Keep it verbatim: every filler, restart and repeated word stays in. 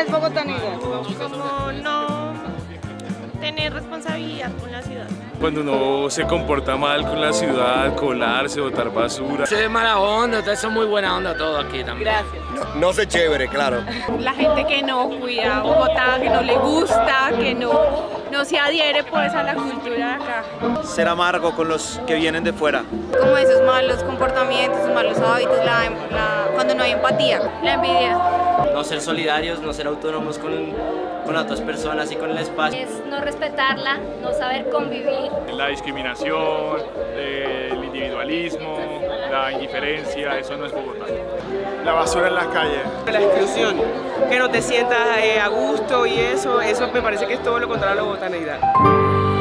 es bogotaneidad? Como no tener responsabilidad con la ciudad. Cuando uno se comporta mal con la ciudad, colarse, botar basura. Se ve mala onda, ustedes son muy buena onda todo aquí también. Gracias. No, no sé chévere, claro. La gente que no cuida Bogotá, que no le gusta, que no, no se adhiere pues a la cultura de acá. Ser amargo con los que vienen de fuera. Como esos malos comportamientos, esos malos hábitos, la, la, cuando no hay empatía, la envidia. No ser solidarios, no ser autónomos con, con otras personas y con el espacio. Es no respetarla, no saber convivir. La discriminación, el individualismo, la indiferencia, eso no es Bogotá. La basura en las calles. La exclusión, que no te sientas eh, a gusto y eso, eso me parece que es todo lo contrario a la bogotaneidad.